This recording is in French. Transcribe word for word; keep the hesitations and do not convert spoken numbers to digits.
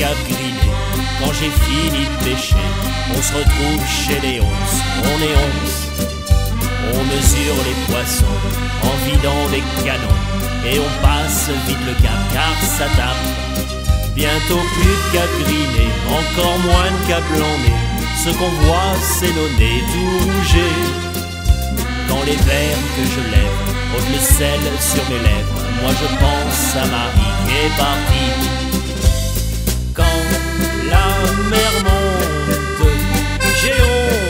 Cap Griné. Quand j'ai fini de pêcher, on se retrouve chez les onces. On est onze, on mesure les poissons en vidant des canons. Et on passe vite le cap car ça tape. Bientôt plus de Cap Griné, encore moins de Cap Blanc-Nez. Ce qu'on voit c'est nos nez tout rougés. Quand les verres que je lève ôtent le sel sur mes lèvres, moi je pense à Marie qui est partie. Quand la mer monte, j'ai honte.